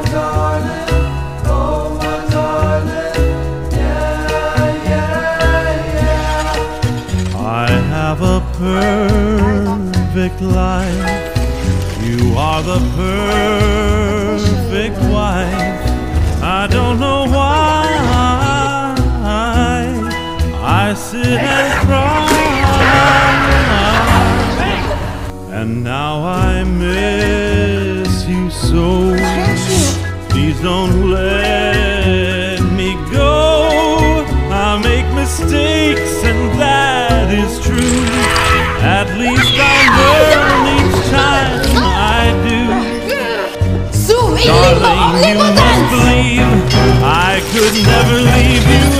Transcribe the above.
darling, oh my darling, yeah, yeah, yeah. I have a perfect life. You are the perfect wife. I don't know why I sit and cry, and now I miss you so. Please don't let me go. I make mistakes and that is true. At least I learn each time I do. Darling, you must believe I could never leave you.